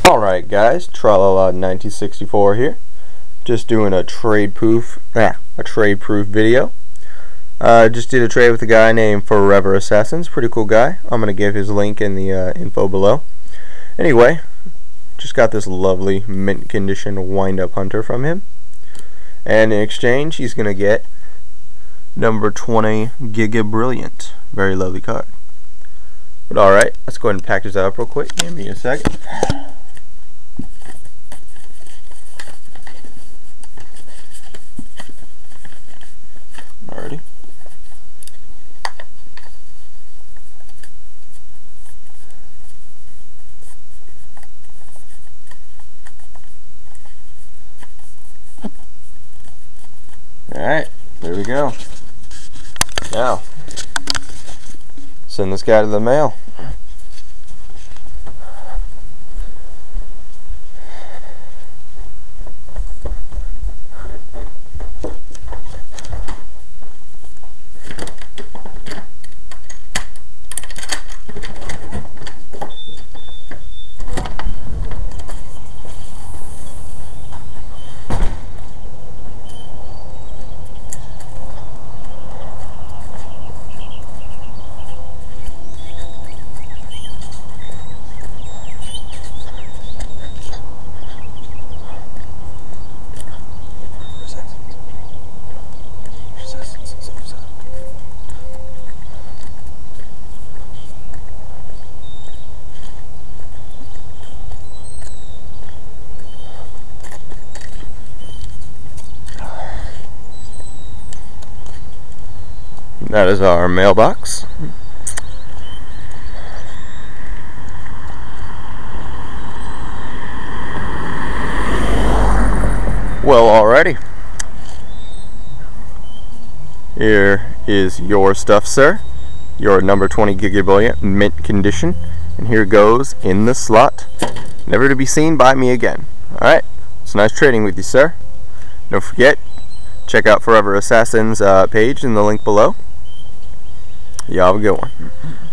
Alright guys, Tralala 1964 here. Just doing a trade proof video. Just did a trade with a guy named Forever Assassins, pretty cool guy. I'm gonna give his link in the info below. Anyway, just got this lovely mint condition wind up hunter from him. And in exchange he's gonna get number 20 Giga Brilliant. Very lovely card. But alright, let's go ahead and package that up real quick. Give me a second. Alrighty. Alright, there we go. Now, send this guy to the mail. That is our mailbox. Well, alrighty. Here is your stuff, sir. Your number 20 Giga Brilliant mint condition. And here goes in the slot, never to be seen by me again. Alright, it's nice trading with you, sir. Don't forget, check out Forever Assassins page in the link below. Y'all have a good one.